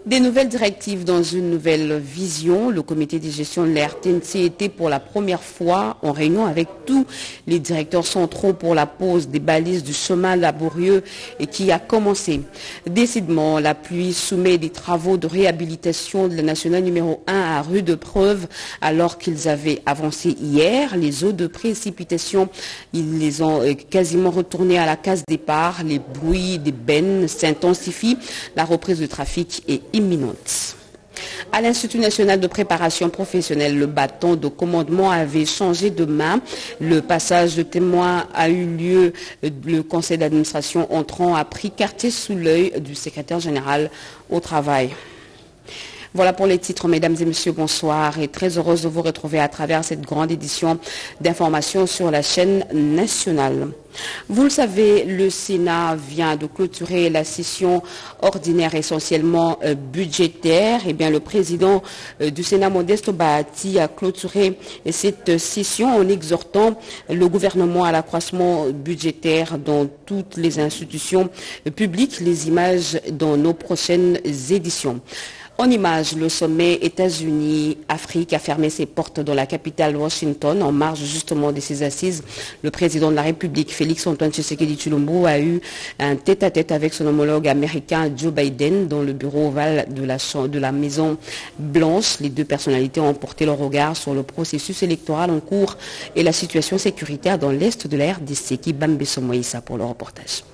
Des nouvelles directives dans une nouvelle vision. Le comité de gestion de la RTNC était pour la première fois en réunion avec tous les directeurs centraux pour la pose des balises du chemin laborieux et qui a commencé. Décidément, la pluie soumet des travaux de réhabilitation de la nationale numéro 1 à rude preuve alors qu'ils avaient avancé hier. Les eaux de précipitation, ils les ont quasiment retournées à la case départ. Les bruits des bennes s'intensifient. La reprise du trafic est imminente. À l'Institut national de préparation professionnelle, le bâton de commandement avait changé de main. Le passage de témoin a eu lieu. Le conseil d'administration entrant a pris quartier sous l'œil du secrétaire général au travail. Voilà pour les titres, mesdames et messieurs, bonsoir et très heureuse de vous retrouver à travers cette grande édition d'information sur la chaîne nationale. Vous le savez, le Sénat vient de clôturer la session ordinaire essentiellement budgétaire. Eh bien, le président du Sénat, Modeste Bahati, a clôturé cette session en exhortant le gouvernement à l'accroissement budgétaire dans toutes les institutions publiques, les images dans nos prochaines éditions. En image, le sommet États-Unis-Afrique a fermé ses portes dans la capitale Washington en marge justement de ses assises. Le président de la République, Félix-Antoine Tshisekedi Tshilombo, a eu un tête-à-tête avec son homologue américain Joe Biden dans le bureau ovale de la Maison Blanche. Les deux personnalités ont porté leur regard sur le processus électoral en cours et la situation sécuritaire dans l'est de la RDC. Kibambe Somoïsa pour le reportage.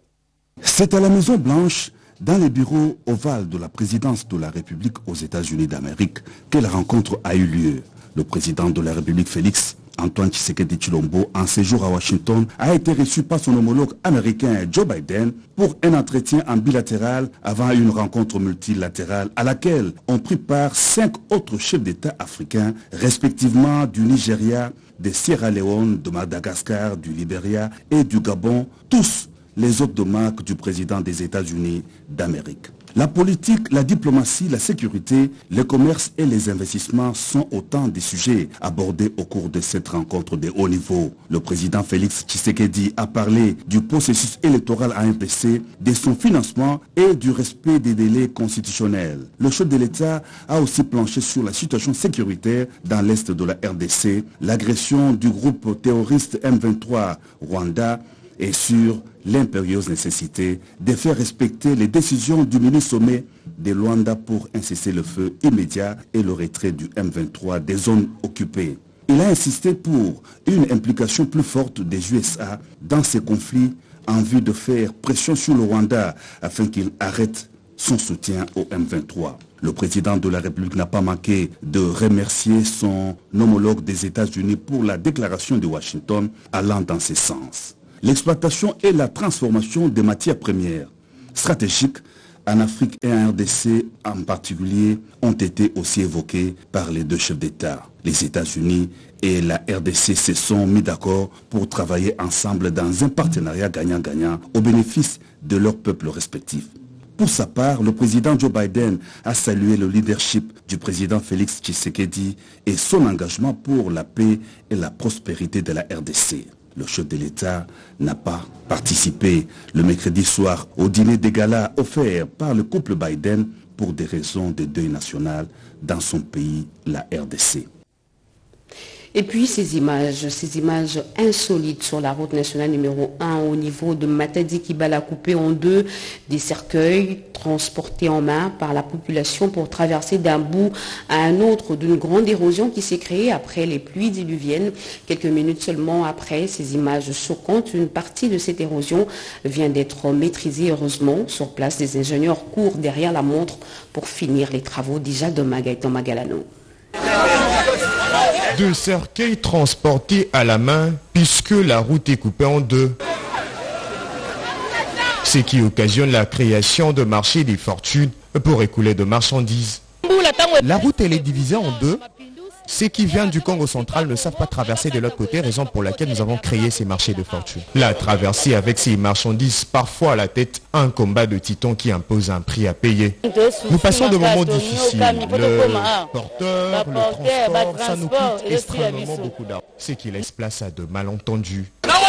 C'est à la Maison Blanche, dans les bureaux ovales de la présidence de la République aux États-Unis d'Amérique, que la rencontre a eu lieu. Le président de la République, Félix-Antoine Tshisekedi Tshilombo, en séjour à Washington, a été reçu par son homologue américain Joe Biden pour un entretien en bilatéral avant une rencontre multilatérale à laquelle ont pris part 5 autres chefs d'État africains, respectivement du Nigeria, de Sierra Leone, de Madagascar, du Libéria et du Gabon, tous les hôtes de marque du président des États-Unis d'Amérique. La politique, la diplomatie, la sécurité, le commerce et les investissements sont autant de sujets abordés au cours de cette rencontre de haut niveau. Le président Félix Tshisekedi a parlé du processus électoral à RDC, de son financement et du respect des délais constitutionnels. Le chef de l'État a aussi planché sur la situation sécuritaire dans l'est de la RDC, l'agression du groupe terroriste M23 Rwanda et sur l'impérieuse nécessité de faire respecter les décisions du mini-sommet de Luanda pour un cessez-le-feu immédiat et le retrait du M23 des zones occupées. Il a insisté pour une implication plus forte des USA dans ces conflits en vue de faire pression sur le Rwanda afin qu'il arrête son soutien au M23. Le président de la République n'a pas manqué de remercier son homologue des États-Unis pour la déclaration de Washington allant dans ce sens. L'exploitation et la transformation des matières premières stratégiques en Afrique et en RDC en particulier ont été aussi évoquées par les deux chefs d'État. Les États-Unis et la RDC se sont mis d'accord pour travailler ensemble dans un partenariat gagnant-gagnant au bénéfice de leurs peuples respectifs. Pour sa part, le président Joe Biden a salué le leadership du président Félix Tshisekedi et son engagement pour la paix et la prospérité de la RDC. Le chef de l'État n'a pas participé le mercredi soir au dîner de gala offert par le couple Biden pour des raisons de deuil national dans son pays, la RDC. Et puis ces images insolites sur la route nationale numéro 1 au niveau de Matadi-Kibala coupée en deux, des cercueils transportés en main par la population pour traverser d'un bout à un autre d'une grande érosion qui s'est créée après les pluies diluviennes. Quelques minutes seulement après ces images choquantes, une partie de cette érosion vient d'être maîtrisée heureusement. Sur place, des ingénieurs courent derrière la montre pour finir les travaux déjà de Magaïtan Magalano. Deux cercueils transportés à la main puisque la route est coupée en deux. Ce qui occasionne la création de marchés des fortunes pour écouler de marchandises. La route elle est divisée en deux. Ceux qui viennent du Congo central ne savent pas traverser de l'autre côté, raison pour laquelle nous avons créé ces marchés de fortune. La traversée avec ces marchandises, parfois à la tête, un combat de titans qui impose un prix à payer. Nous passons de moments difficiles. Le porteur, le transport, ça nous coûte extrêmement beaucoup d'argent. Ce qui laisse place à de malentendus.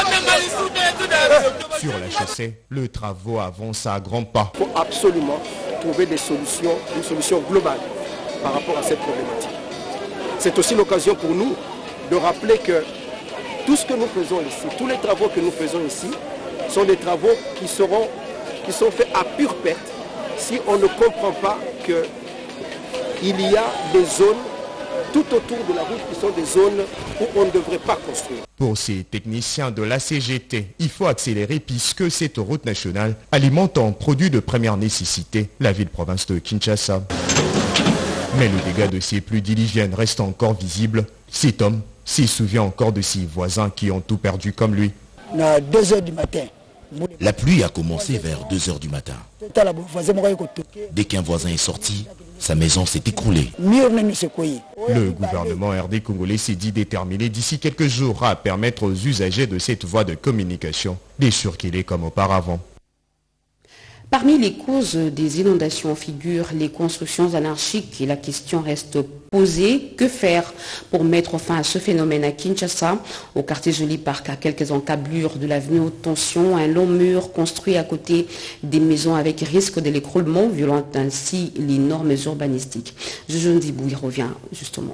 Sur la chaussée, le travaux avance à grands pas. Il faut absolument trouver une solution globale par rapport à cette problématique. C'est aussi l'occasion pour nous de rappeler que tout ce que nous faisons ici, tous les travaux que nous faisons ici, sont des travaux qui sont faits à pure perte si on ne comprend pas qu'il y a des zones tout autour de la route qui sont des zones où on ne devrait pas construire. Pour ces techniciens de la CGT, il faut accélérer puisque cette route nationale alimente en produits de première nécessité la ville-province de Kinshasa. Mais le dégât de ces pluies diluviennes reste encore visible. Cet homme s'y souvient encore de ses voisins qui ont tout perdu comme lui. À 2 h du matin. La pluie a commencé vers 2 h du matin. Dès qu'un voisin est sorti, sa maison s'est écroulée. Le gouvernement RD congolais s'est dit déterminé d'ici quelques jours à permettre aux usagers de cette voie de communication de circuler comme auparavant. Parmi les causes des inondations figurent les constructions anarchiques et la question reste posée. Que faire pour mettre fin à ce phénomène à Kinshasa? Au quartier Joli Park, à quelques encablures de l'avenue Haute Tension, un long mur construit à côté des maisons avec risque de l'écroulement violant ainsi les normes urbanistiques. Jojo Ndibou y revient justement.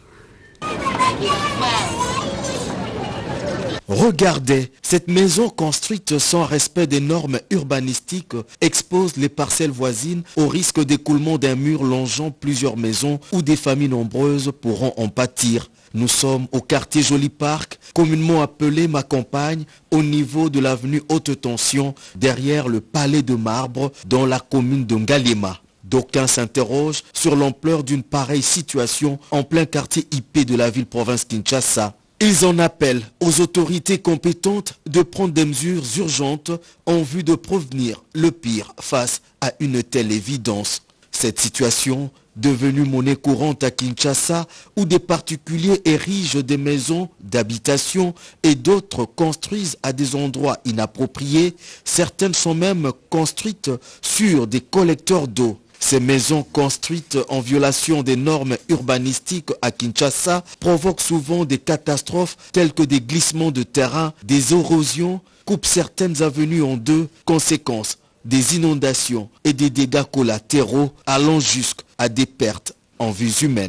Regardez, cette maison construite sans respect des normes urbanistiques expose les parcelles voisines au risque d'écoulement d'un mur longeant plusieurs maisons où des familles nombreuses pourront en pâtir. Nous sommes au quartier Joli Park, communément appelé Ma Campagne, au niveau de l'avenue Haute Tension, derrière le palais de marbre dans la commune de Ngalema. D'aucuns s'interrogent sur l'ampleur d'une pareille situation en plein quartier IP de la ville-province Kinshasa. Ils en appellent aux autorités compétentes de prendre des mesures urgentes en vue de prévenir le pire face à une telle évidence. Cette situation, devenue monnaie courante à Kinshasa, où des particuliers érigent des maisons d'habitation et d'autres construisent à des endroits inappropriés, certaines sont même construites sur des collecteurs d'eau. Ces maisons construites en violation des normes urbanistiques à Kinshasa provoquent souvent des catastrophes telles que des glissements de terrain, des érosions, coupent certaines avenues en deux, conséquence des inondations et des dégâts collatéraux allant jusqu'à des pertes en vies humaines.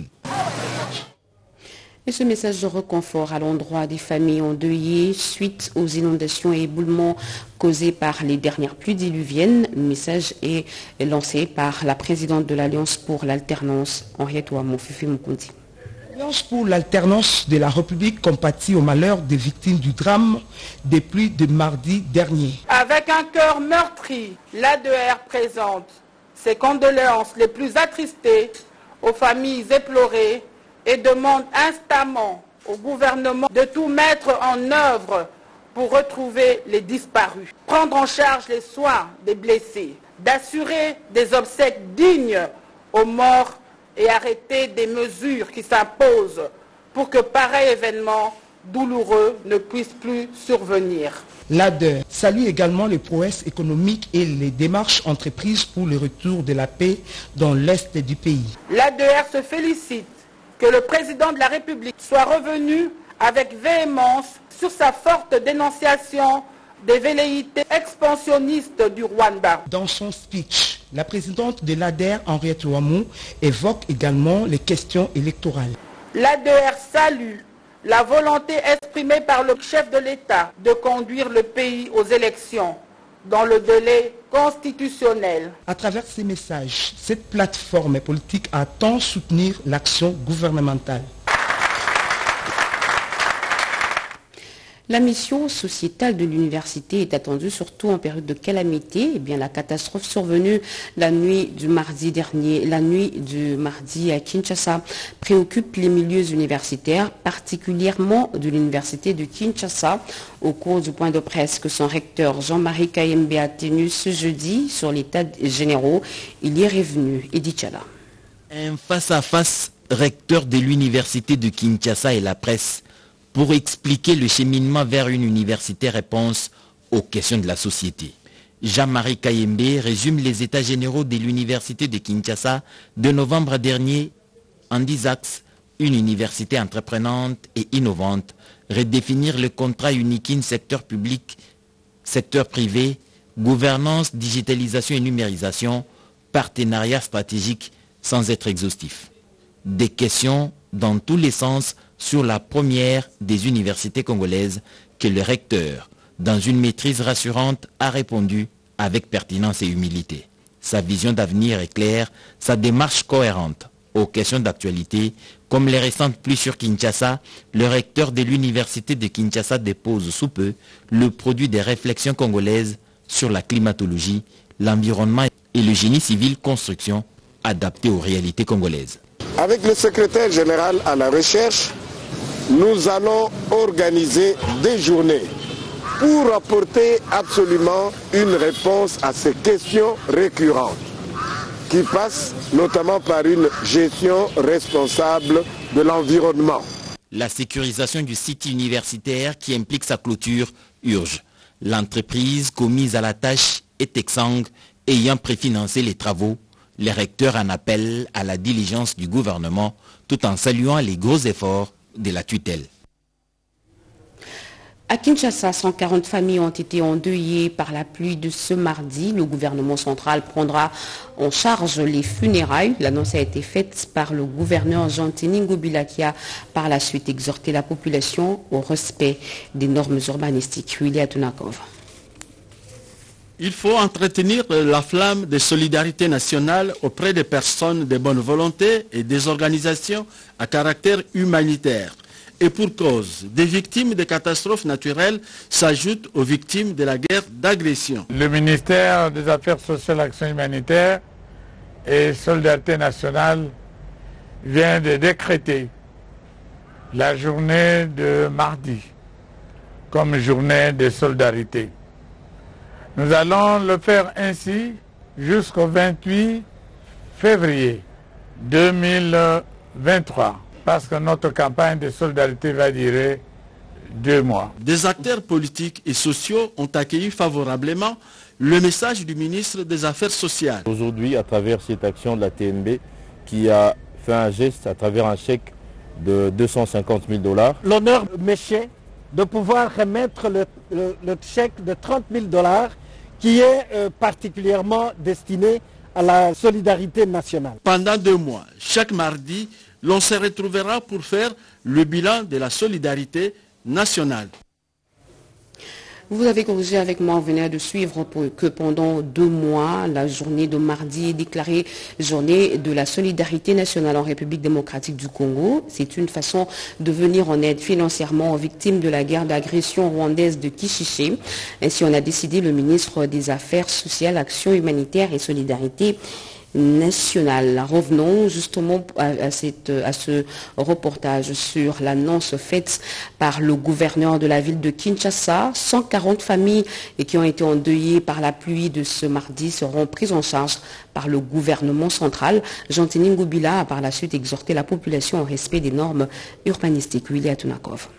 Et ce message de réconfort à l'endroit des familles endeuillées suite aux inondations et éboulements causés par les dernières pluies diluviennes. Le message est lancé par la présidente de l'Alliance pour l'alternance, Henriette Ouamou Fifi Mukundi. L'Alliance pour l'alternance de la République compatit au malheur des victimes du drame des pluies de mardi dernier. Avec un cœur meurtri, l'ADR présente ses condoléances les plus attristées aux familles éplorées et demande instamment au gouvernement de tout mettre en œuvre pour retrouver les disparus, prendre en charge les soins des blessés, d'assurer des obsèques dignes aux morts et arrêter des mesures qui s'imposent pour que pareil événement douloureux ne puisse plus survenir. L'ADER salue également les prouesses économiques et les démarches entreprises pour le retour de la paix dans l'Est du pays. L'ADER se félicite que le président de la République soit revenu avec véhémence sur sa forte dénonciation des velléités expansionnistes du Rwanda. Dans son speech, la présidente de l'ADER, Henriette Ouamou, évoque également les questions électorales. L'ADER salue la volonté exprimée par le chef de l'État de conduire le pays aux élections dans le délai constitutionnel. À travers ces messages, cette plateforme politique attend soutenir l'action gouvernementale. La mission sociétale de l'université est attendue surtout en période de calamité. Eh bien, la catastrophe survenue la nuit du mardi à Kinshasa préoccupe les milieux universitaires, particulièrement de l'université de Kinshasa. Au cours du point de presse que son recteur Jean-Marie Kayembe a tenu ce jeudi sur l'état généraux, il y est revenu. Edith Chala. Un face-à-face recteur de l'université de Kinshasa et la presse pour expliquer le cheminement vers une université réponse aux questions de la société. Jean-Marie Kayembe résume les états généraux de l'université de Kinshasa de novembre dernier en 10 axes: une université entreprenante et innovante, redéfinir le contrat unique secteur public, secteur privé, gouvernance, digitalisation et numérisation, partenariats stratégiques sans être exhaustif. Des questions dans tous les sens sur la première des universités congolaises que le recteur, dans une maîtrise rassurante, a répondu avec pertinence et humilité. Sa vision d'avenir est claire, sa démarche cohérente aux questions d'actualité. Comme les récentes pluies sur Kinshasa, le recteur de l'université de Kinshasa dépose sous peu le produit des réflexions congolaises sur la climatologie, l'environnement et le génie civil construction adapté aux réalités congolaises. Avec le secrétaire général à la recherche, nous allons organiser des journées pour apporter absolument une réponse à ces questions récurrentes qui passent notamment par une gestion responsable de l'environnement. La sécurisation du site universitaire qui implique sa clôture urge. L'entreprise commise à la tâche est exsangue, ayant préfinancé les travaux. Les recteurs en appellent à la diligence du gouvernement tout en saluant les gros efforts de la tutelle. À Kinshasa, 140 familles ont été endeuillées par la pluie de ce mardi. Le gouvernement central prendra en charge les funérailles. L'annonce a été faite par le gouverneur Jean Ngobila qui a par la suite exhorté la population au respect des normes urbanistiques. William Tunakov. Il faut entretenir la flamme de solidarité nationale auprès des personnes de bonne volonté et des organisations à caractère humanitaire. Et pour cause, des victimes de catastrophes naturelles s'ajoutent aux victimes de la guerre d'agression. Le ministère des Affaires sociales et Action humanitaire et Solidarité nationale vient de décréter la journée de mardi comme journée de solidarité. Nous allons le faire ainsi jusqu'au 28 février 2023. Parce que notre campagne de solidarité va durer 2 mois. Des acteurs politiques et sociaux ont accueilli favorablement le message du ministre des Affaires sociales. Aujourd'hui, à travers cette action de la TNB, qui a fait un geste à travers un chèque de 250 000 $. L'honneur m'échait de pouvoir remettre le chèque de 30 000 $ qui est particulièrement destiné à la solidarité nationale. Pendant 2 mois, chaque mardi, l'on se retrouvera pour faire le bilan de la solidarité nationale. Vous avez corrigé avec moi, on venait de suivre que pendant 2 mois, la journée de mardi est déclarée journée de la solidarité nationale en République démocratique du Congo. C'est une façon de venir en aide financièrement aux victimes de la guerre d'agression rwandaise de Kishiché. Ainsi, on a décidé le ministre des Affaires sociales, Action humanitaire et solidarité nationale. Revenons justement à ce reportage sur l'annonce faite par le gouverneur de la ville de Kinshasa. 140 familles qui ont été endeuillées par la pluie de ce mardi seront prises en charge par le gouvernement central. Jean Ngobila a par la suite exhorté la population au respect des normes urbanistiques. William Tunakov.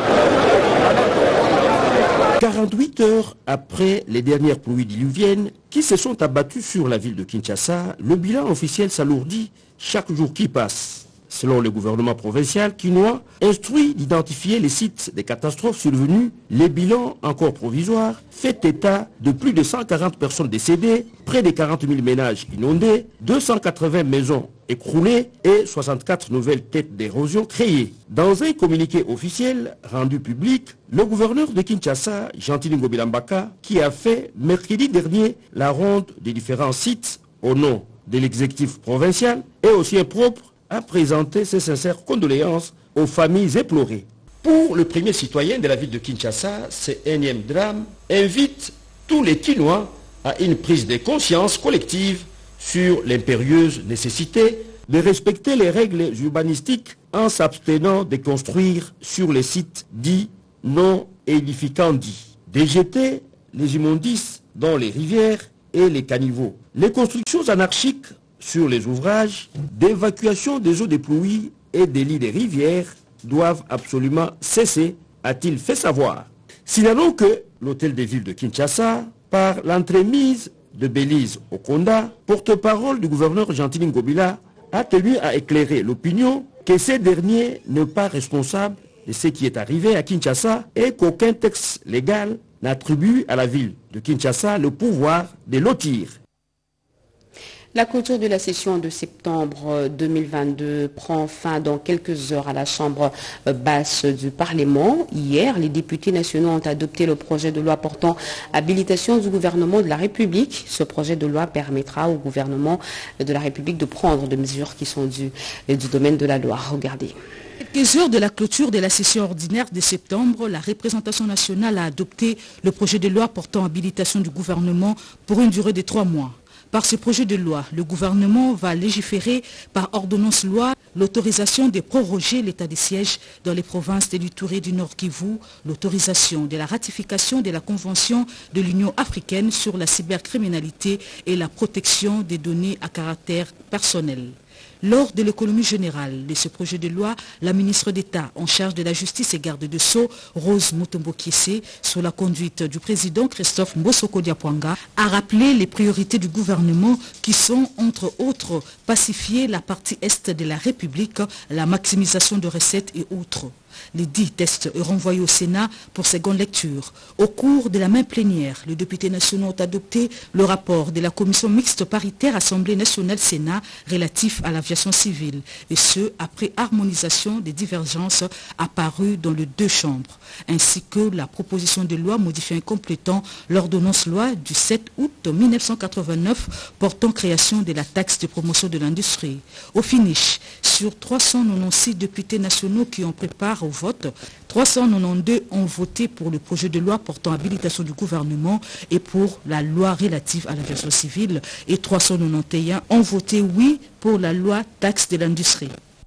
48 heures après les dernières pluies diluviennes qui se sont abattues sur la ville de Kinshasa, le bilan officiel s'alourdit chaque jour qui passe. Selon le gouvernement provincial quinois, instruit d'identifier les sites des catastrophes survenues, les bilans encore provisoires fait état de plus de 140 personnes décédées, près de 40 000 ménages inondés, 280 maisons écroulées et 64 nouvelles têtes d'érosion créées. Dans un communiqué officiel rendu public, le gouverneur de Kinshasa, Jean Ngobila Mbaka, qui a fait mercredi dernier la ronde des différents sites au nom de l'exécutif provincial et aussi propre, a présenté ses sincères condoléances aux familles éplorées. Pour le premier citoyen de la ville de Kinshasa, ce énième drame invite tous les Kinois à une prise de conscience collective sur l'impérieuse nécessité de respecter les règles urbanistiques en s'abstenant de construire sur les sites dits non édificants dits, de jeter les immondices dans les rivières et les caniveaux. Les constructions anarchiques sur les ouvrages d'évacuation des eaux de pluie et des lits des rivières doivent absolument cesser, a-t-il fait savoir. Signalons que l'hôtel de ville de Kinshasa, par l'entremise de Bélise Okonda, porte-parole du gouverneur Jean Ngobila, a tenu à éclairer l'opinion que ces derniers n'est pas responsable de ce qui est arrivé à Kinshasa et qu'aucun texte légal n'attribue à la ville de Kinshasa le pouvoir de lotir. La clôture de la session de septembre 2022 prend fin dans quelques heures à la Chambre basse du Parlement. Hier, les députés nationaux ont adopté le projet de loi portant habilitation du gouvernement de la République. Ce projet de loi permettra au gouvernement de la République de prendre des mesures qui sont du domaine de la loi. Regardez. Quelques heures de la clôture de la session ordinaire de septembre, la représentation nationale a adopté le projet de loi portant habilitation du gouvernement pour une durée de 3 mois. Par ce projet de loi, le gouvernement va légiférer par ordonnance-loi l'autorisation de proroger l'état de siège dans les provinces de l'Ituri et du Nord Kivu, l'autorisation de la ratification de la Convention de l'Union africaine sur la cybercriminalité et la protection des données à caractère personnel. Lors de l'économie générale de ce projet de loi, la ministre d'État en charge de la justice et garde de Sceaux, Rose Mutombo-Kiese, sous la conduite du président Christophe Mbosoko-Diapwanga, a rappelé les priorités du gouvernement qui sont, entre autres, pacifier la partie est de la République, la maximisation de recettes et autres. Les 10 tests renvoyés au Sénat pour seconde lecture. Au cours de la même plénière, les députés nationaux ont adopté le rapport de la commission mixte paritaire Assemblée nationale-Sénat relatif à l'aviation civile, et ce, après harmonisation des divergences apparues dans les 2 chambres, ainsi que la proposition de loi modifiant et complétant l'ordonnance-loi du 7 août 1989 portant création de la taxe de promotion de l'industrie. Au finish, sur 396 députés nationaux qui ont préparé au vote, 392 ont voté pour le projet de loi portant habilitation du gouvernement et pour la loi relative à l'aviation civile et 391 ont voté oui pour la loi taxe de l'industrie.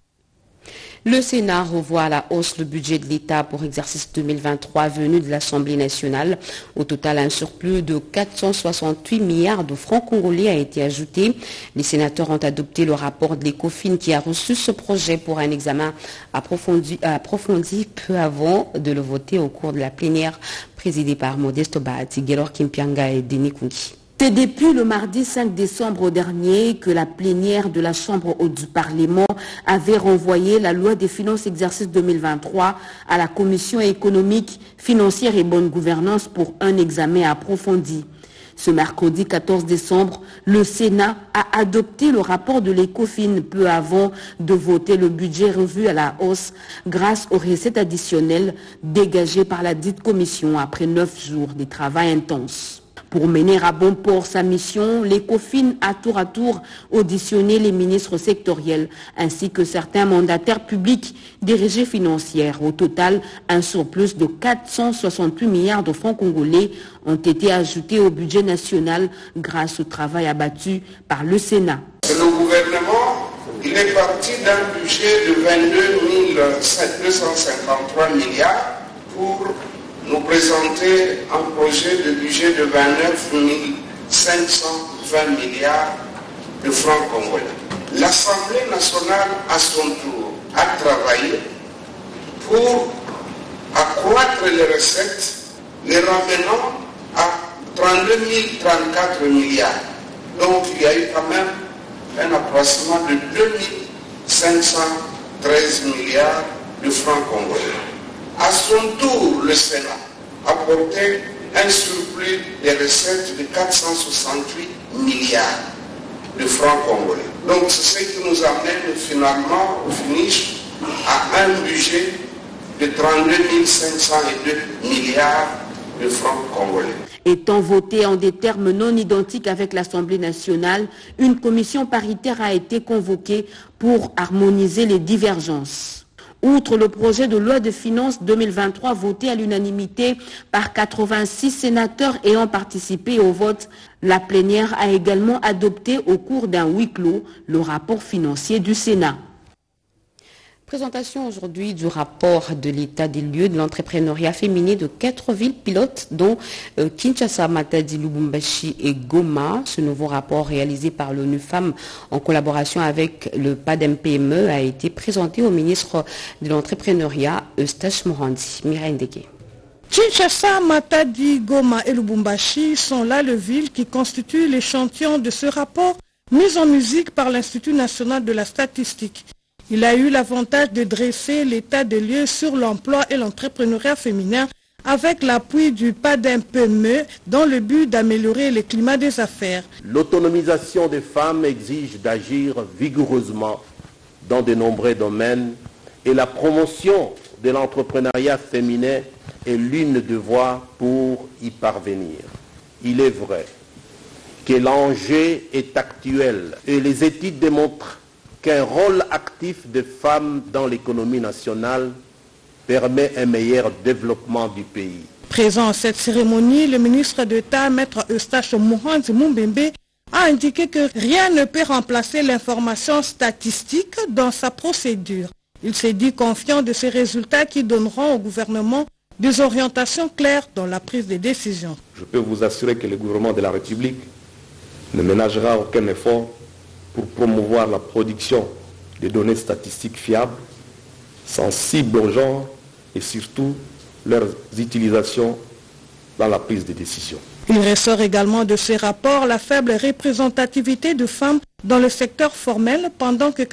Le Sénat revoit à la hausse le budget de l'État pour exercice 2023 venu de l'Assemblée nationale. Au total, un surplus de 468 milliards de francs congolais a été ajouté. Les sénateurs ont adopté le rapport de l'ECOFIN qui a reçu ce projet pour un examen approfondi peu avant de le voter au cours de la plénière présidée par Modeste Bahati, Gelor Kimpianga et Denis Kungi. C'est depuis le mardi 5 décembre dernier que la plénière de la Chambre haute du Parlement avait renvoyé la loi des finances exercice 2023 à la Commission économique, financière et bonne gouvernance pour un examen approfondi. Ce mercredi 14 décembre, le Sénat a adopté le rapport de l'ECOFIN peu avant de voter le budget revu à la hausse grâce aux recettes additionnelles dégagées par la dite commission après 9 jours de travail intense. Pour mener à bon port sa mission, l'ECOFIN a tour à tour auditionné les ministres sectoriels ainsi que certains mandataires publics des régies financières. Au total, un surplus de 468 milliards de francs congolais ont été ajoutés au budget national grâce au travail abattu par le Sénat. Le gouvernement, il est parti d'un budget de 22 253 milliards pour nous présenter un projet de budget de 29 520 milliards de francs congolais. L'Assemblée nationale, à son tour, a travaillé pour accroître les recettes, les ramenant à 32 034 milliards. Donc il y a eu quand même un accroissement de 2 513 milliards de francs congolais. À son tour, le Sénat a porté un surplus des recettes de 468 milliards de francs congolais. Donc c'est ce qui nous amène finalement au finish à un budget de 32 502 milliards de francs congolais. Étant voté en des termes non identiques avec l'Assemblée nationale, une commission paritaire a été convoquée pour harmoniser les divergences. Outre le projet de loi de finances 2023 voté à l'unanimité par 86 sénateurs ayant participé au vote, la plénière a également adopté au cours d'un huis clos le rapport financier du Sénat. Présentation aujourd'hui du rapport de l'état des lieux de l'entrepreneuriat féminin de 4 villes pilotes, dont Kinshasa, Matadi, Lubumbashi et Goma. Ce nouveau rapport réalisé par l'ONU Femmes en collaboration avec le PADEM-PME a été présenté au ministre de l'entrepreneuriat, Eustache Morandi. Mireille Ndeke. Kinshasa, Matadi, Goma et Lubumbashi sont là les villes qui constituent l'échantillon de ce rapport mis en musique par l'Institut national de la statistique. Il a eu l'avantage de dresser l'état des lieux sur l'emploi et l'entrepreneuriat féminin avec l'appui du PADEM-PME dans le but d'améliorer le climat des affaires. L'autonomisation des femmes exige d'agir vigoureusement dans de nombreux domaines et la promotion de l'entrepreneuriat féminin est l'une des voies pour y parvenir. Il est vrai que l'enjeu est actuel et les études démontrent qu'un rôle actif des femmes dans l'économie nationale permet un meilleur développement du pays. Présent à cette cérémonie, le ministre d'État, Maître Eustache Mourhanzi Mumbembe, a indiqué que rien ne peut remplacer l'information statistique dans sa procédure. Il s'est dit confiant de ces résultats qui donneront au gouvernement des orientations claires dans la prise de décision. Je peux vous assurer que le gouvernement de la République ne ménagera aucun effort pour promouvoir la production de données statistiques fiables, sensibles au genre et surtout leur utilisation dans la prise de décision. Il ressort également de ces rapports la faible représentativité de femmes dans le secteur formel, pendant que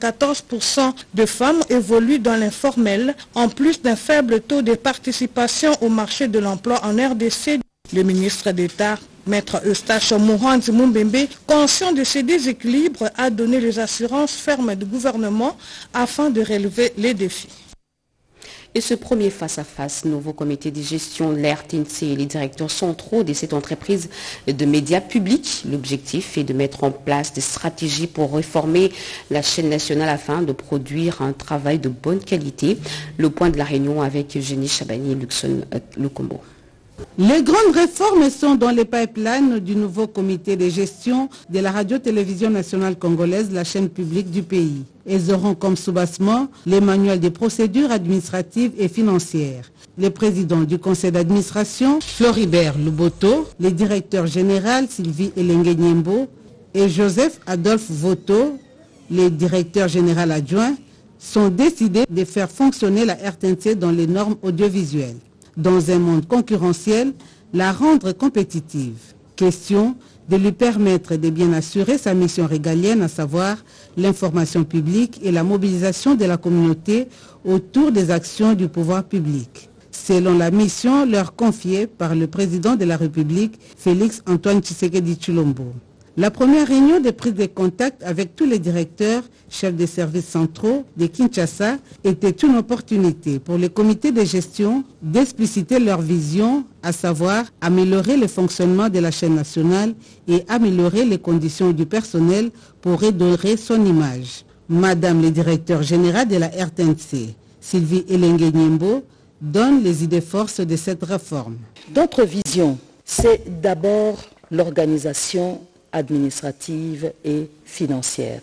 94% de femmes évoluent dans l'informel, en plus d'un faible taux de participation au marché de l'emploi en RDC. Le ministre d'État, Maître Eustache Mourhanzi Mumbembe, conscient de ces déséquilibres, a donné les assurances fermes du gouvernement afin de relever les défis. Et ce premier face-à-face, nouveau comité de gestion de la RTNC et les directeurs centraux de cette entreprise de médias publics. L'objectif est de mettre en place des stratégies pour réformer la chaîne nationale afin de produire un travail de bonne qualité. Le point de la réunion avec Eugénie Chabani et Luxon Lukombo. Les grandes réformes sont dans les pipelines du nouveau comité de gestion de la radio-télévision nationale congolaise, la chaîne publique du pays. Elles auront comme soubassement les manuels des procédures administratives et financières. Le président du conseil d'administration, Floribert Luboto, le directeur général Sylvie Elengue Niembo et Joseph Adolphe Voto, le directeur général adjoint, sont décidés de faire fonctionner la RTNC dans les normes audiovisuelles. Dans un monde concurrentiel, la rendre compétitive. Question de lui permettre de bien assurer sa mission régalienne, à savoir l'information publique et la mobilisation de la communauté autour des actions du pouvoir public, selon la mission leur confiée par le président de la République, Félix Antoine Tshisekedi Tshilombo. La première réunion de prise de contact avec tous les directeurs, chefs des services centraux de Kinshasa était une opportunité pour les comités de gestion d'expliciter leur vision, à savoir améliorer le fonctionnement de la chaîne nationale et améliorer les conditions du personnel pour redorer son image. Madame le directeur général de la RTNC, Sylvie Elengue Niembo, donne les idées forces de cette réforme. Notre vision, c'est d'abord l'organisation administrative et financière.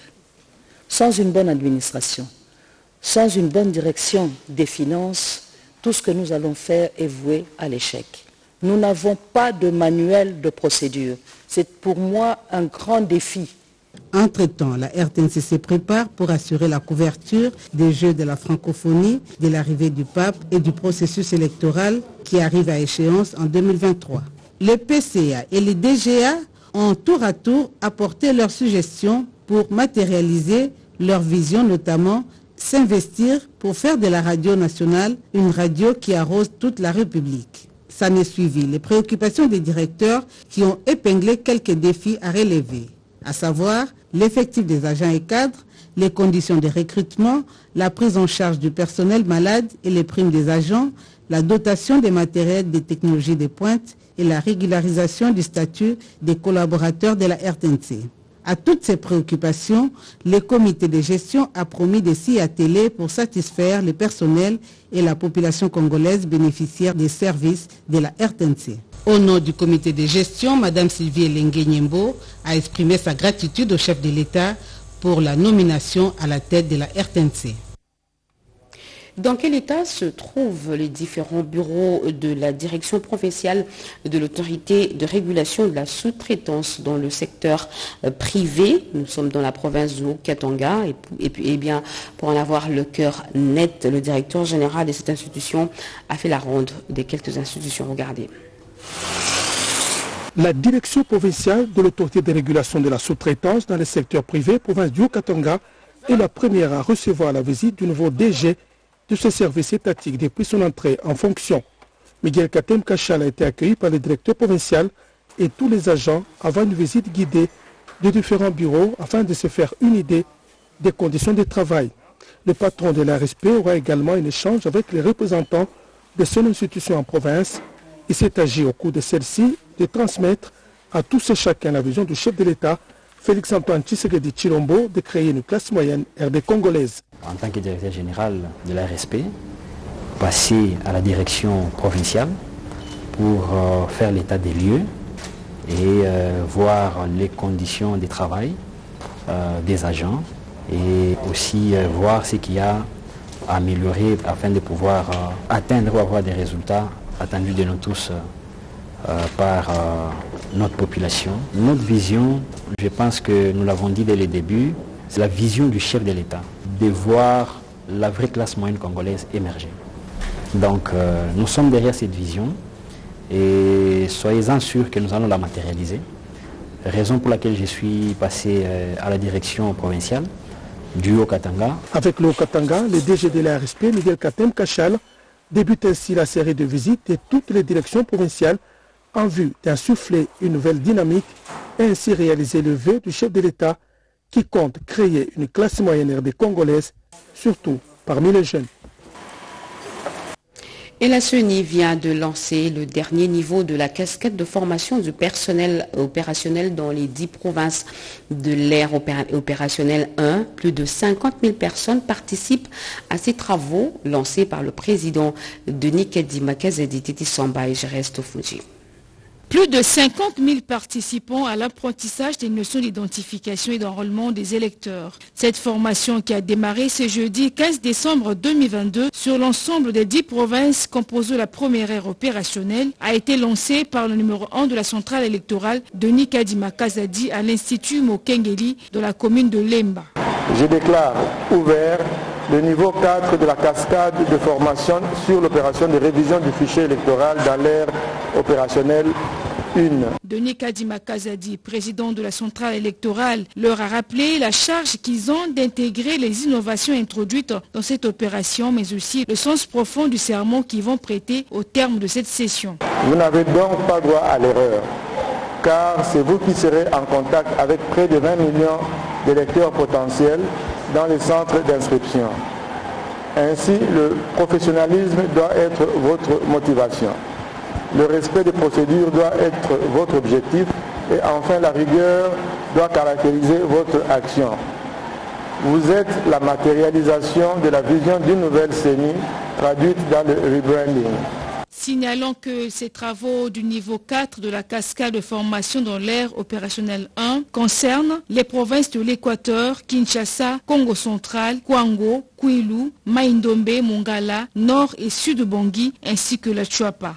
Sans une bonne administration, sans une bonne direction des finances, tout ce que nous allons faire est voué à l'échec. Nous n'avons pas de manuel de procédure. C'est pour moi un grand défi. Entre-temps, la RTNC se prépare pour assurer la couverture des Jeux de la francophonie, de l'arrivée du pape et du processus électoral qui arrive à échéance en 2023. Les PCA et les DGA ont tour à tour apporté leurs suggestions pour matérialiser leur vision, notamment s'investir pour faire de la radio nationale une radio qui arrose toute la République. Ça n'est suivi les préoccupations des directeurs qui ont épinglé quelques défis à relever, à savoir l'effectif des agents et cadres, les conditions de recrutement, la prise en charge du personnel malade et les primes des agents, la dotation des matériels des technologies de pointe et la régularisation du statut des collaborateurs de la RTNC. À toutes ces préoccupations, le comité de gestion a promis de s'y atteler pour satisfaire le personnel et la population congolaise bénéficiaire des services de la RTNC. Au nom du comité de gestion, Mme Sylvie Elengue Niembo a exprimé sa gratitude au chef de l'État pour la nomination à la tête de la RTNC. Dans quel état se trouvent les différents bureaux de la direction provinciale de l'autorité de régulation de la sous-traitance dans le secteur privé? Nous sommes dans la province du Haut-Katanga et bien, pour en avoir le cœur net, le directeur général de cette institution a fait la ronde des quelques institutions. Regardez. La direction provinciale de l'autorité de régulation de la sous-traitance dans le secteur privé, province du Haut-Katanga, est la première à recevoir la visite du nouveau DG de ce service étatique depuis son entrée en fonction. Miguel Katem Kachal a été accueilli par le directeur provincial et tous les agents avant une visite guidée de différents bureaux afin de se faire une idée des conditions de travail. Le patron de l'ARSP aura également un échange avec les représentants de son institution en province. Il s'est agi au cours de celle-ci de transmettre à tous et chacun la vision du chef de l'État, Félix-Antoine Tshisekedi Tshilombo, de créer une classe moyenne RD congolaise. En tant que directeur général de l'ARSP, passer à la direction provinciale pour faire l'état des lieux et voir les conditions de travail des agents et aussi voir ce qu'il y a à améliorer afin de pouvoir atteindre ou avoir des résultats attendus de nous tous par notre population. Notre vision, je pense que nous l'avons dit dès le début, c'est la vision du chef de l'État, de voir la vraie classe moyenne congolaise émerger. Donc nous sommes derrière cette vision et soyez-en sûrs que nous allons la matérialiser. Raison pour laquelle je suis passé à la direction provinciale du Haut-Katanga. Avec le Haut-Katanga, le DG de l'ARSP, Miguel Katem Kachal, débute ainsi la série de visites de toutes les directions provinciales en vue d'insuffler une nouvelle dynamique et ainsi réaliser le vœu du chef de l'État qui compte créer une classe moyenne RD congolaise, surtout parmi les jeunes. Et la CENI vient de lancer le dernier niveau de la casquette de formation du personnel opérationnel dans les 10 provinces de l'ère opérationnelle 1. Plus de 50 000 personnes participent à ces travaux lancés par le président Denis Kadima Kazadi Titi Samba et Jereste Fuji. Plus de 50 000 participants à l'apprentissage des notions d'identification et d'enrôlement des électeurs. Cette formation qui a démarré ce jeudi 15 décembre 2022 sur l'ensemble des 10 provinces composant la première ère opérationnelle a été lancée par le numéro 1 de la centrale électorale Denis Kadima Kazadi à l'Institut Mokengeli de la commune de Lemba. Je déclare ouvert le niveau 4 de la cascade de formation sur l'opération de révision du fichier électoral dans l'ère opérationnelle 1. Denis Kadima Kazadi, président de la centrale électorale, leur a rappelé la charge qu'ils ont d'intégrer les innovations introduites dans cette opération, mais aussi le sens profond du serment qu'ils vont prêter au terme de cette session. Vous n'avez donc pas droit à l'erreur, car c'est vous qui serez en contact avec près de 20 millions d'électeurs potentiels dans les centres d'inscription. Ainsi, le professionnalisme doit être votre motivation. Le respect des procédures doit être votre objectif et enfin la rigueur doit caractériser votre action. Vous êtes la matérialisation de la vision d'une nouvelle CENI traduite dans le rebranding. Signalons que ces travaux du niveau 4 de la cascade de formation dans l'ère opérationnelle 1 concernent les provinces de l'Équateur, Kinshasa, Congo central, Kwango, Kwilu, Maïndombe, Mongala, Nord et Sud Bangui ainsi que la Chuapa.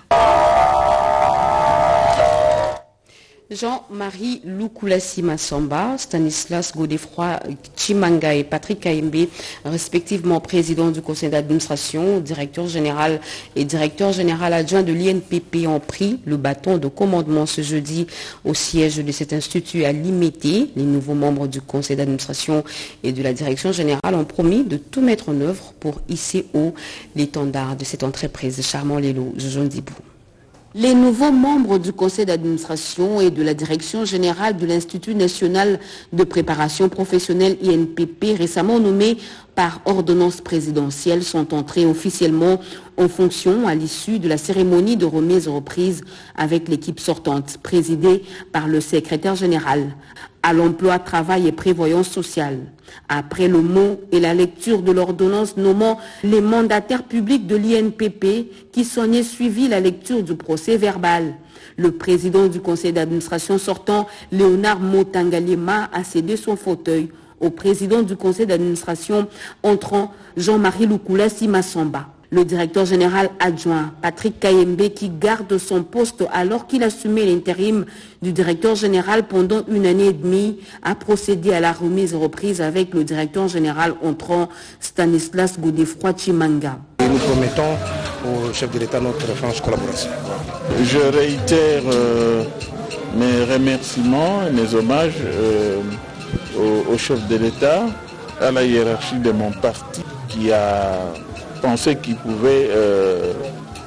Jean-Marie Lukulasi Massamba, Stanislas Godefroy Chimanga et Patrick Kaimbe, respectivement président du conseil d'administration, directeur général et directeur général adjoint de l'INPP, ont pris le bâton de commandement ce jeudi au siège de cet institut à Limité. Les nouveaux membres du conseil d'administration et de la direction générale ont promis de tout mettre en œuvre pour hisser haut l'étendard de cette entreprise. Charmant Lélo, Jojon Dibou. Les nouveaux membres du conseil d'administration et de la direction générale de l'Institut national de préparation professionnelle INPP, récemment nommés par ordonnance présidentielle, sont entrés officiellement en fonction à l'issue de la cérémonie de remise aux reprises avec l'équipe sortante, présidée par le secrétaire général à l'emploi, travail et prévoyance sociale. Après le mot et la lecture de l'ordonnance nommant les mandataires publics de l'INPP, qui s'en est suivi la lecture du procès verbal. Le président du conseil d'administration sortant, Léonard Motangalema, a cédé son fauteuil au président du conseil d'administration entrant, Jean-Marie Lukulasi Massamba. Le directeur général adjoint, Patrick Kaimbe, qui garde son poste alors qu'il assumait l'intérim du directeur général pendant 1 année et demie, a procédé à la remise en reprise avec le directeur général entrant, Stanislas Godefroy Chimanga. Nous promettons au chef de l'État notre franche collaboration. Je réitère mes remerciements et mes hommages au chef de l'État, à la hiérarchie de mon parti qui a pensé qu'il pouvait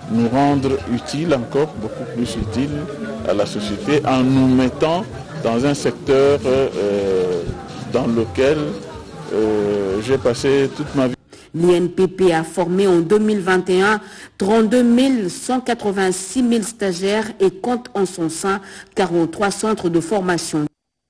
nous rendre utiles, encore beaucoup plus utiles à la société, en nous mettant dans un secteur dans lequel j'ai passé toute ma vie. L'INPP a formé en 2021 32 186 000 stagiaires et compte en son sein 43 centres de formation.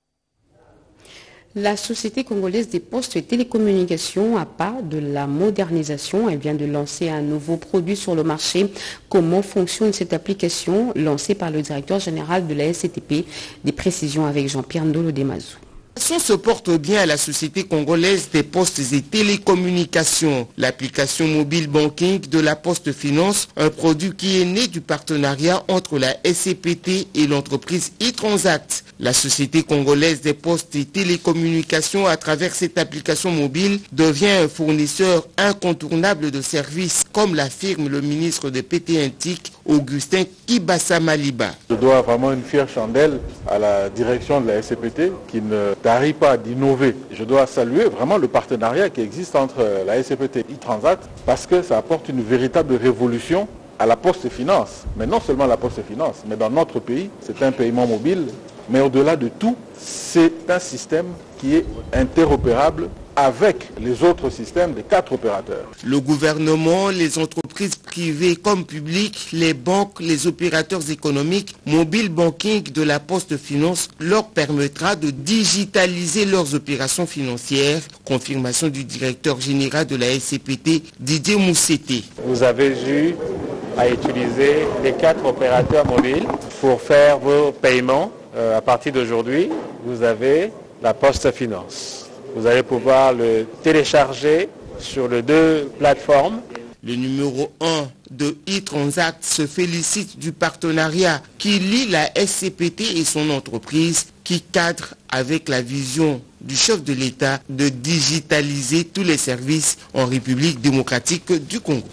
La Société congolaise des postes et télécommunications, à pas de la modernisation, elle vient de lancer un nouveau produit sur le marché. Comment fonctionne cette application lancée par le directeur général de la SCTP? Des précisions avec Jean-Pierre Ndolo Demazou. L'application se porte bien à la Société congolaise des postes et télécommunications. L'application mobile banking de la Poste Finance, un produit qui est né du partenariat entre la SCPT et l'entreprise e-Transat. La Société congolaise des postes et télécommunications, à travers cette application mobile, devient un fournisseur incontournable de services, comme l'affirme le ministre de PT&TIC, Augustin Kibasa Maliba. Je dois vraiment une fière chandelle à la direction de la SCPT qui ne tarit pas d'innover. Je dois saluer vraiment le partenariat qui existe entre la SCPT et e-Transat parce que ça apporte une véritable révolution à la Poste Finance. Mais non seulement la Poste Finance, mais dans notre pays, c'est un paiement mobile. Mais au-delà de tout, c'est un système qui est interopérable avec les autres systèmes des 4 opérateurs. Le gouvernement, les entreprises privées comme publiques, les banques, les opérateurs économiques, mobile banking de la Poste Finance leur permettra de digitaliser leurs opérations financières. Confirmation du directeur général de la SCPT, Didier Mousseté. Vous avez eu à utiliser les 4 opérateurs mobiles pour faire vos paiements. À partir d'aujourd'hui, vous avez la Poste Finance. Vous allez pouvoir le télécharger sur les 2 plateformes. Le numéro 1 de e-Transat se félicite du partenariat qui lie la SCPT et son entreprise, qui cadre avec la vision du chef de l'État de digitaliser tous les services en République démocratique du Congo.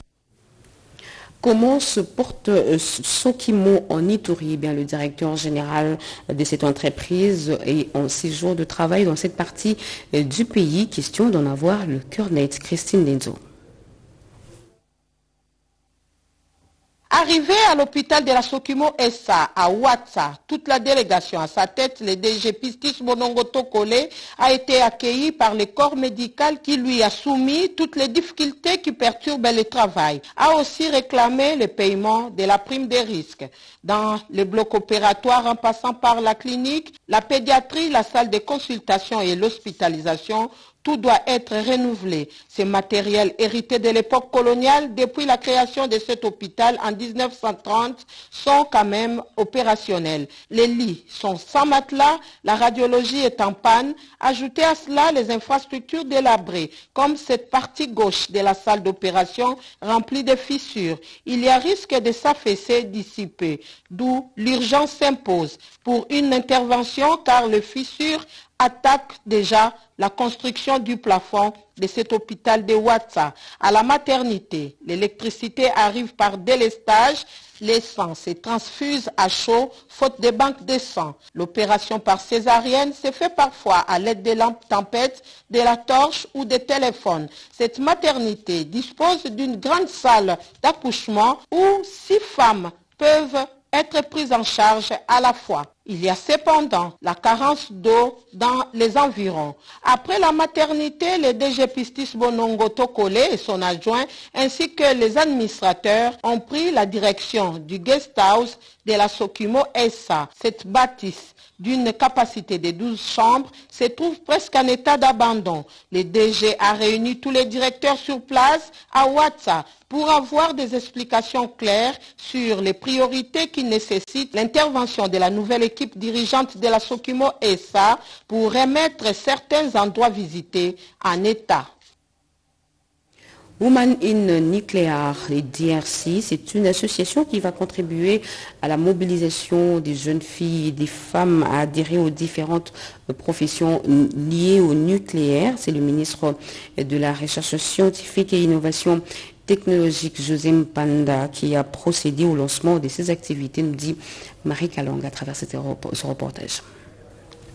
Comment se porte Sokimo en Ituri? Bien, le directeur général de cette entreprise est en séjour de travail dans cette partie du pays. Question d'en avoir le cœur net. Christine Denzo. Arrivé à l'hôpital de la Sokimo SA à Ouatsa, toute la délégation à sa tête, le DG Pistis Bonongoto Kole, a été accueilli par le corps médical qui lui a soumis toutes les difficultés qui perturbent le travail. A aussi réclamé le paiement de la prime des risques. Dans le bloc opératoire en passant par la clinique, la pédiatrie, la salle de consultation et l'hospitalisation, tout doit être renouvelé. Ces matériels hérités de l'époque coloniale, depuis la création de cet hôpital en 1930, sont quand même opérationnels. Les lits sont sans matelas, la radiologie est en panne. Ajoutez à cela les infrastructures délabrées, comme cette partie gauche de la salle d'opération remplie de fissures. Il y a risque de s'affaisser d'ici peu, d'où l'urgence s'impose pour une intervention car les fissures attaque déjà la construction du plafond de cet hôpital de Ouatsa. À la maternité, l'électricité arrive par délestage, les sangs se transfusent à chaud, faute de banques de sang. L'opération par césarienne se fait parfois à l'aide des lampes tempêtes, de la torche ou des téléphones. Cette maternité dispose d'une grande salle d'accouchement où 6 femmes peuvent être prises en charge à la fois. Il y a cependant la carence d'eau dans les environs. Après la maternité, le DG Pistis Bonongoto Kole et son adjoint, ainsi que les administrateurs, ont pris la direction du guest house de la Sokimo SA. Cette bâtisse d'une capacité de 12 chambres se trouve presque en état d'abandon. Le DG a réuni tous les directeurs sur place à Ouatsa pour avoir des explications claires sur les priorités qui nécessitent l'intervention de la nouvelle équipe dirigeante de la Sokimo SA pour remettre certains endroits visités en état. Women in Nuclear, les DRC, c'est une association qui va contribuer à la mobilisation des jeunes filles et des femmes à adhérer aux différentes professions liées au nucléaire. C'est le ministre de la Recherche scientifique et innovation technologique, José Mpanda, qui a procédé au lancement de ces activités, nous dit Marie Kalong à travers ce reportage.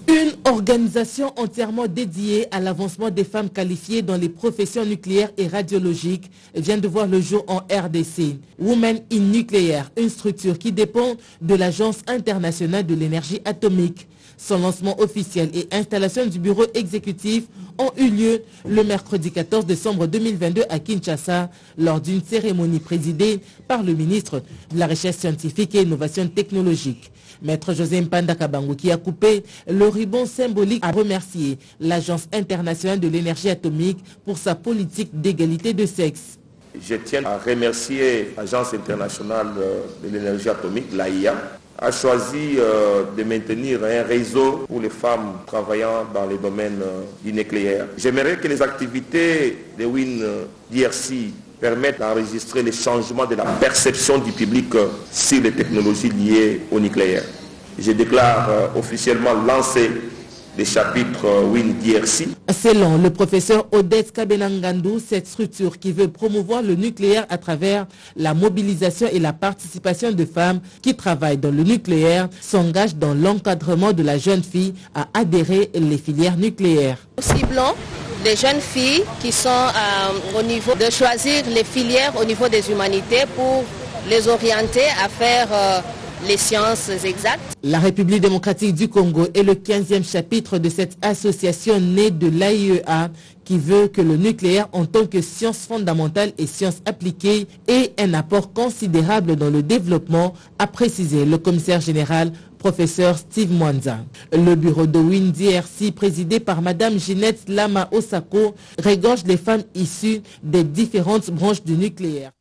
Une organisation entièrement dédiée à l'avancement des femmes qualifiées dans les professions nucléaires et radiologiques vient de voir le jour en RDC. Women in Nuclear, une structure qui dépend de l'Agence internationale de l'énergie atomique. Son lancement officiel et installation du bureau exécutif ont eu lieu le mercredi 14 décembre 2022 à Kinshasa lors d'une cérémonie présidée par le ministre de la Recherche scientifique et innovation technologique. Maître José Mpanda Kabango, qui a coupé le ruban symbolique, a remercié l'Agence internationale de l'énergie atomique pour sa politique d'égalité de sexe. Je tiens à remercier l'Agence internationale de l'énergie atomique, l'AIA, a choisi de maintenir un réseau pour les femmes travaillant dans les domaines du nucléaire. J'aimerais que les activités de WIN-DRC permettent d'enregistrer les changements de la perception du public sur les technologies liées au nucléaire. Je déclare officiellement lancé les chapitres WIN-DRC. Selon le professeur Odette Kabenangandou, cette structure qui veut promouvoir le nucléaire à travers la mobilisation et la participation de femmes qui travaillent dans le nucléaire s'engage dans l'encadrement de la jeune fille à adhérer les filières nucléaires. Nous ciblons les jeunes filles qui sont au niveau de choisir les filières au niveau des humanités pour les orienter à faire les sciences exactes. La République démocratique du Congo est le 15e chapitre de cette association née de l'AIEA qui veut que le nucléaire en tant que science fondamentale et science appliquée ait un apport considérable dans le développement, a précisé le commissaire général professeur Steve Mwanza. Le bureau de WIN-DRC, présidé par Madame Ginette Lama Osako, regorge les femmes issues des différentes branches du nucléaire.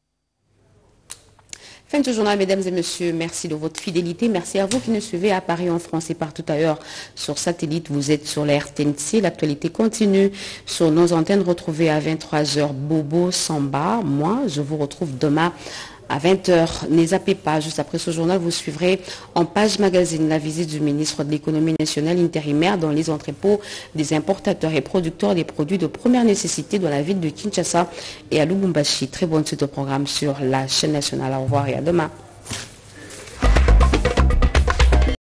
Fin de ce journal, mesdames et messieurs, merci de votre fidélité. Merci à vous qui nous suivez à Paris, en France et partout ailleurs sur satellite. Vous êtes sur la RTNC. L'actualité continue sur nos antennes. Retrouvez à 23h Bobo Samba. Moi, je vous retrouve demain à 20h. Ne zappez pas. Juste après ce journal, vous suivrez en page magazine la visite du ministre de l'économie nationale intérimaire dans les entrepôts des importateurs et producteurs des produits de première nécessité dans la ville de Kinshasa et à Lubumbashi. Très bonne suite au programme sur la chaîne nationale. Au revoir et à demain.